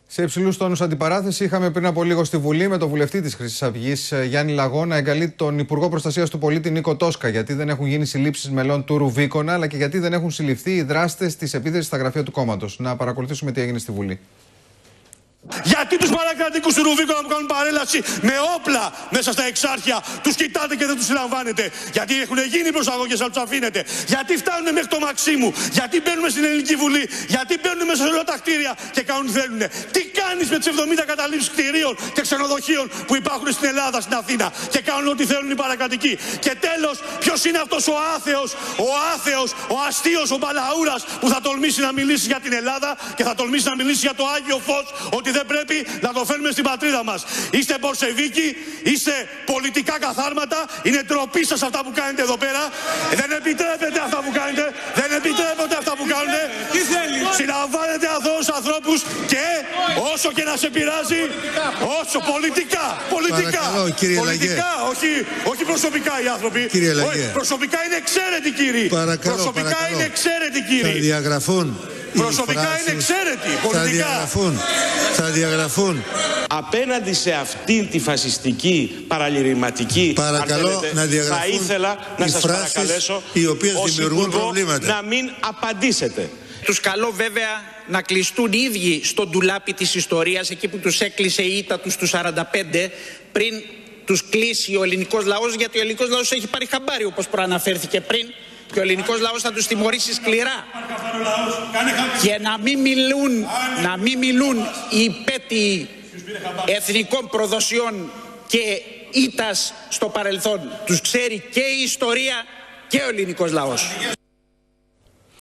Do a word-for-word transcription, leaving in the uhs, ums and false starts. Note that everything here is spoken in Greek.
Σε υψηλούς τόνους αντιπαράθεση είχαμε πριν από λίγο στη Βουλή με τον βουλευτή της Χρυσής Αυγής Γιάννη Λαγό να εγκαλεί τον Υπουργό Προστασίας του Πολίτη Νίκο Τόσκα, γιατί δεν έχουν γίνει συλλήψεις μελών του Ρουβίκονα, αλλά και γιατί δεν έχουν συλληφθεί οι δράστες της επίθεσης στα γραφεία του κόμματος. Να παρακολουθήσουμε τι έγινε στη Βουλή. Γιατί τους παρακρατικούς του Ρουβίκονα που κάνουν παρέλαση με όπλα μέσα στα εξάρχεια τους κοιτάτε και δεν τους συλλαμβάνετε? Γιατί έχουν γίνει προσαγωγές αλλά τους αφήνετε? Γιατί φτάνουν μέχρι το Μαξίμου? Γιατί μπαίνουν στην Ελληνική Βουλή? Γιατί μπαίνουν μέσα σε όλα τα κτίρια και κάνουν τι θέλουν? Τι κάνεις με τις εβδομήντα καταλήψεις κτηρίων και ξενοδοχείων που υπάρχουν στην Ελλάδα, στην Αθήνα, και κάνουν ό,τι θέλουν οι παρακρατικοί? Και τέλος, ποιος είναι αυτός ο άθεος, ο άθεος, ο αστείος, ο μπαλαούρας που θα τολμήσει να μιλήσει για την Ελλάδα και θα τολμήσει να μιλήσει για το Άγιο Φως, ότι δεν πρέπει να το φέρνουμε στην πατρίδα μας? Είστε Μπορσεβίκοι, είστε πολιτικά καθάρματα, είναι ντροπή σας αυτά που κάνετε εδώ πέρα. Δεν επιτρέπετε αυτά που κάνετε, δεν επιτρέπετε αυτά που κάνετε. Συλλαμβάνετε αθώους ανθρώπους και όσο και να σε πειράζει, όσο πολιτικά, πολιτικά, Παρακαλώ, κύριε πολιτικά, όχι, όχι προσωπικά οι άνθρωποι. Όχι, προσωπικά είναι εξαίρετοι κύριοι. Παρακαλώ, προσωπικά παρακαλώ. είναι εξαίρετοι κύριοι. Θα διαγραφούν. Προσωπικά είναι εξαίρετοι. Θα διαγραφούν. Θα διαγραφούν. Απέναντι σε αυτήν τη φασιστική, παραλυρηματική, παρακαλώ, αν θέλετε, να διαγραφούν θα ήθελα να σας παρακαλέσω οι οποίες ως δημιουργούν Υπουργό προβλήματα. να μην απαντήσετε. Τους καλώ βέβαια να κλειστούν οι ίδιοι στο ντουλάπι της ιστορίας, εκεί που τους έκλεισε η ήττα τους του σαράντα πέντε, πριν τους κλείσει ο ελληνικός λαός, γιατί ο ελληνικός λαός έχει πάρει χαμπάρι, όπως προαναφέρθηκε πριν, και ο ελληνικός λαός θα τους τιμωρήσει σκληρά. Και να μην μιλούν, να μην μιλούν οι υπέτειοι εθνικών προδοσιών και ήττας στο παρελθόν. Τους ξέρει και η ιστορία και ο ελληνικός λαός.